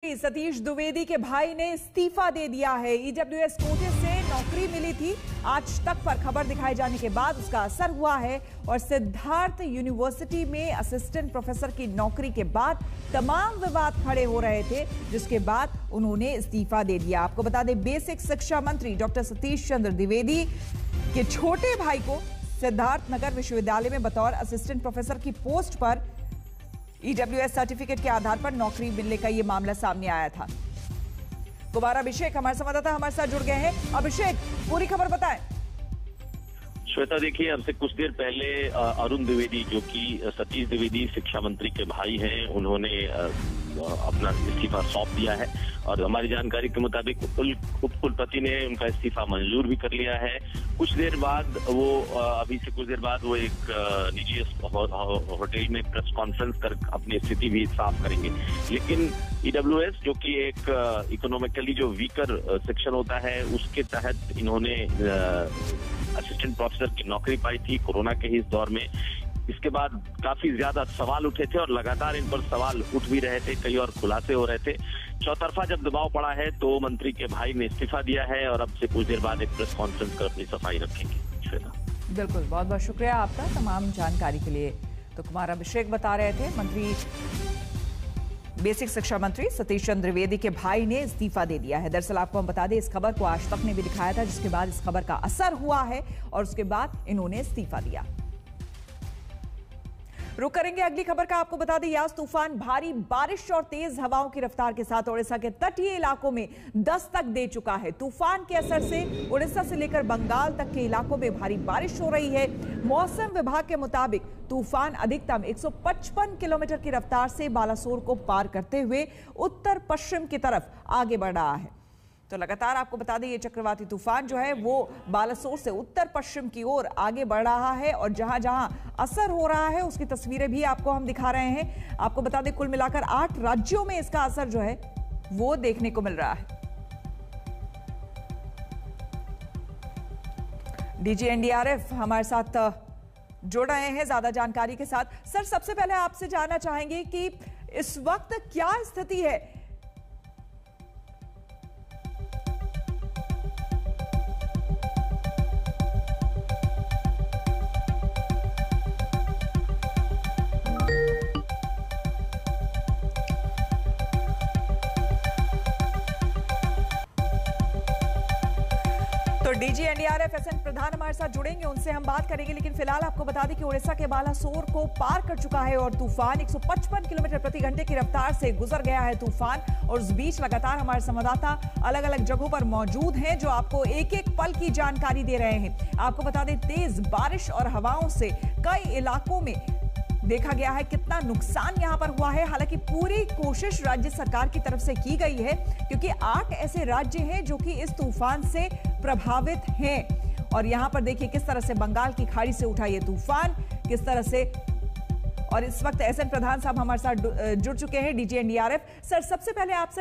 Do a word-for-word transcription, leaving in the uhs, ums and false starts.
मंत्री सतीश द्विवेदी के भाई ने इस्तीफा दे दिया है। ईडब्ल्यूएस कोटे से नौकरी मिली थी आज तक पर खबर दिखाए जाने के बाद उसका असर हुआ है और सिद्धार्थ यूनिवर्सिटी में असिस्टेंट प्रोफेसर की नौकरी के बाद तमाम विवाद खड़े हो रहे थे, जिसके बाद उन्होंने इस्तीफा दे दिया। आपको बता दें, बेसिक शिक्षा मंत्री डॉक्टर सतीश चंद्र द्विवेदी के छोटे भाई को सिद्धार्थ नगर विश्वविद्यालय में बतौर असिस्टेंट प्रोफेसर की पोस्ट पर ईडब्ल्यूएस सर्टिफिकेट के आधार पर नौकरी मिलने का यह मामला सामने आया था। कुमार अभिषेक हमारे संवाददाता हमारे साथ जुड़ गए हैं। अभिषेक, पूरी खबर बताएं। श्वेता, देखिए, अब से कुछ देर पहले अरुण द्विवेदी, जो कि सतीश द्विवेदी शिक्षा मंत्री के भाई हैं, उन्होंने अपना इस्तीफा सौंप दिया है और हमारी जानकारी के मुताबिक उप कुलपति ने उनका इस्तीफा मंजूर भी कर लिया है। कुछ देर बाद वो अभी से कुछ देर बाद वो एक निजी होटल में प्रेस कॉन्फ्रेंस कर अपनी स्थिति भी साफ करेंगे। लेकिन ईडब्ल्यूएस, जो कि एक इकोनॉमिकली जो वीकर सेक्शन होता है, उसके तहत इन्होंने असिस्टेंट प्रोफेसर की नौकरी पाई थी कोरोना के इस दौर में। इसके बाद काफी ज्यादा सवाल उठे थे और लगातार इन पर सवाल उठ भी रहे थे, कई और खुलासे हो रहे थे। चौतरफा जब दबाव पड़ा है तो मंत्री के भाई ने इस्तीफा दिया है और अब से कुछ देर बाद एक प्रेस कॉन्फ्रेंस कर अपनी सफाई रखेंगे। श्वेता, बिल्कुल, बहुत बहुत शुक्रिया आपका तमाम जानकारी के लिए। तो कुमार अभिषेक बता रहे थे, मंत्री बेसिक शिक्षा मंत्री सतीश चंद्र द्विवेदी के भाई ने इस्तीफा दे दिया है। दरअसल आपको हम बता दें, इस खबर को आज तक ने भी दिखाया था, जिसके बाद इस खबर का असर हुआ है और उसके बाद इन्होंने इस्तीफा दिया। रुक करेंगे अगली खबर का। आपको बता दें, यास तूफान भारी बारिश और तेज हवाओं की रफ्तार के साथ उड़ीसा के तटीय इलाकों में दस्तक दे चुका है। तूफान के असर से उड़ीसा से लेकर बंगाल तक के इलाकों में भारी बारिश हो रही है। मौसम विभाग के मुताबिक तूफान अधिकतम एक सौ पचपन किलोमीटर की रफ्तार से बालासोर को पार करते हुए उत्तर पश्चिम की तरफ आगे बढ़ रहा है। तो लगातार आपको बता दें, ये चक्रवाती तूफान जो है वो बालासोर से उत्तर पश्चिम की ओर आगे बढ़ रहा है और जहां जहां असर हो रहा है उसकी तस्वीरें भी आपको हम दिखा रहे हैं। आपको बता दें, कुल मिलाकर आठ राज्यों में इसका असर जो है वो देखने को मिल रहा है। डीजी एनडीआरएफ हमारे साथ जुड़ रहे हैं ज्यादा जानकारी के साथ। सर, सबसे पहले आपसे जानना चाहेंगे कि इस वक्त क्या स्थिति है? तो डीजी एनडीआरएफ एसएन प्रधान हमारे साथ जुड़ेंगे, उनसे हम बात करेंगे। लेकिन फिलहाल आपको बता दें कि उड़ीसा के बालासोर को पार कर चुका है और तूफान एक सौ पचपन किलोमीटर प्रति घंटे की रफ्तार से गुजर गया है तूफान। और उस बीच लगातार हमारे संवाददाता अलग अलग जगहों पर मौजूद हैं जो आपको एक एक पल की जानकारी दे रहे हैं। आपको बता दें, तेज बारिश और हवाओं से कई इलाकों में देखा गया है कितना नुकसान यहां पर हुआ है। हालांकि पूरी कोशिश राज्य सरकार की तरफ से की गई है, क्योंकि आठ ऐसे राज्य हैं जो कि इस तूफान से प्रभावित हैं। और यहां पर देखिए किस तरह से बंगाल की खाड़ी से उठा ये तूफान, किस तरह से। और इस वक्त एसएन प्रधान साहब हमारे साथ जुड़ चुके हैं, डीजी एनडीआरएफ। सर, सबसे पहले आपसे